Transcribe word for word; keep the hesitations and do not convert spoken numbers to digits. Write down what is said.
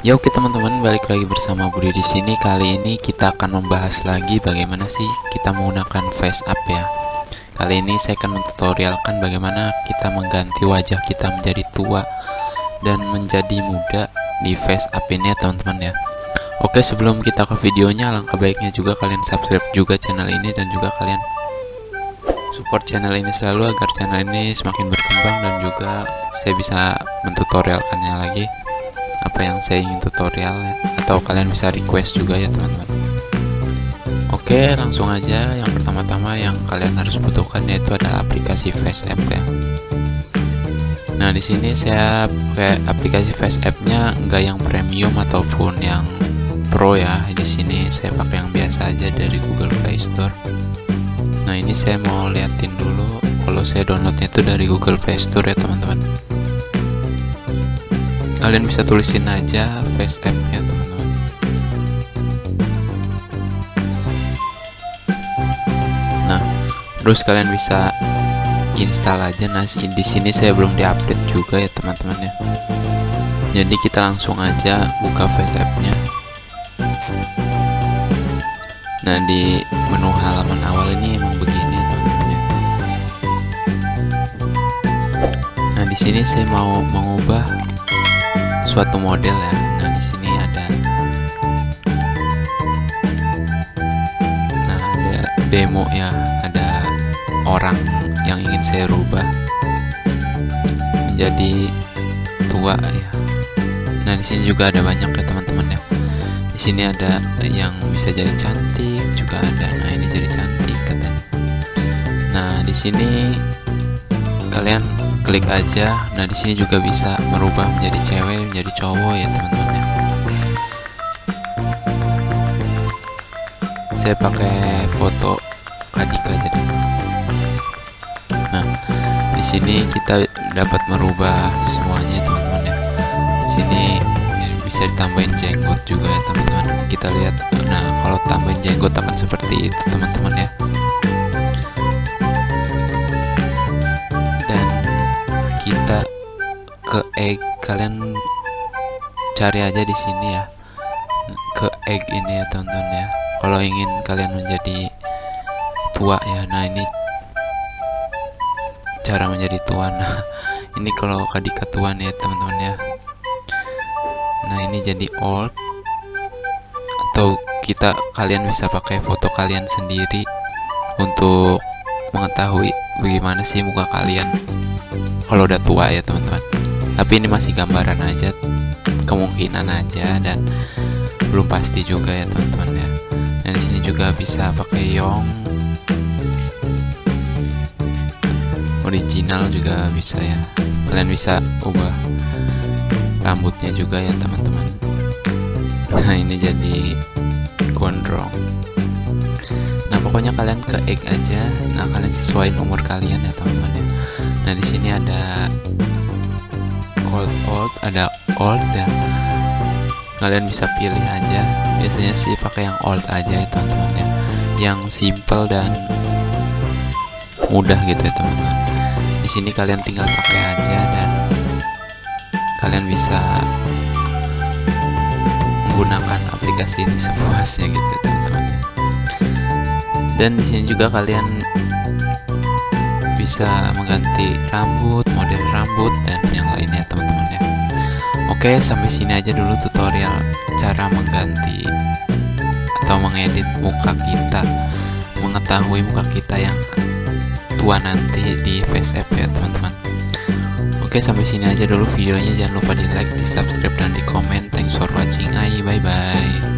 Yo, oke teman-teman, balik lagi bersama Budi di sini. Kali ini kita akan membahas lagi bagaimana sih kita menggunakan face app ya. Kali ini saya akan mentutorialkan bagaimana kita mengganti wajah kita menjadi tua dan menjadi muda di face app ini ya teman-teman ya. Oke, sebelum kita ke videonya, alangkah baiknya juga kalian subscribe juga channel ini dan juga kalian support channel ini selalu agar channel ini semakin berkembang dan juga saya bisa mentutorialkannya lagi apa yang saya ingin tutorial ya, atau kalian bisa request juga ya teman-teman. Oke, langsung aja. Yang pertama-tama yang kalian harus butuhkan yaitu adalah aplikasi face app ya. Nah, di sini saya pakai aplikasi face app-nya enggak yang premium ataupun yang pro ya. Di sini saya pakai yang biasa aja dari Google Play Store. Nah, ini saya mau liatin dulu kalau saya downloadnya itu dari Google Play Store ya teman-teman. Kalian bisa tulisin aja face app ya teman-teman. Nah, terus kalian bisa install aja. Nah, di sini saya belum diupdate juga ya teman-teman ya. Jadi kita langsung aja buka face app-nya. Nah, di menu halaman awal ini emang begini ya teman-teman ya. Nah, di sini saya mau mengubah suatu model ya. Nah, di sini ada Nah, ada demo ya, ada orang yang ingin saya rubah menjadi tua ya. Nah, di sini juga ada banyak ya teman-teman ya. Di sini ada yang bisa jadi cantik juga ada. Nah, ini jadi cantik katanya. Nah, di sini kalian klik aja. Nah, di sini juga bisa merubah menjadi cewek, menjadi cowok ya teman-teman ya. Saya pakai foto Kadika aja deh. Nah, di sini kita dapat merubah semuanya teman-teman ya. Di sini bisa ditambahin jenggot juga ya teman-teman. Kita lihat. Nah, kalau tambahin jenggot akan seperti itu teman-teman ya. Kita ke egg, kalian cari aja di sini ya, ke egg ini ya teman-teman ya. Kalau ingin kalian menjadi tua ya. Nah, ini cara menjadi tua. Nah, ini kalau Kadika tua nih ya teman-teman ya. Nah, ini jadi old, atau kita kalian bisa pakai foto kalian sendiri untuk mengetahui bagaimana sih muka kalian kalau udah tua ya teman-teman. Tapi ini masih gambaran aja, kemungkinan aja, dan belum pasti juga ya teman-teman ya. Dan di sini juga bisa pakai young, original juga bisa ya. Kalian bisa ubah rambutnya juga ya teman-teman. Nah, ini jadi gondrong. Nah, pokoknya kalian ke egg aja. Nah, kalian sesuaiin umur kalian ya teman-teman ya. Nah, di sini ada old old, ada old ya. Kalian bisa pilih aja. Biasanya sih pakai yang old aja ya teman-teman ya. Yang simple dan mudah gitu ya teman-teman. Di sini kalian tinggal pakai aja dan kalian bisa menggunakan aplikasi ini sepuasnya gitu ya teman-teman ya. Dan di sini juga kalian bisa mengganti rambut, model rambut, dan yang lainnya teman-teman ya. Oke, sampai sini aja dulu tutorial cara mengganti atau mengedit muka kita, mengetahui muka kita yang tua nanti di face app ya teman-teman. Oke, sampai sini aja dulu videonya. Jangan lupa di like, di subscribe, dan di komen. Thanks for watching. Bye bye.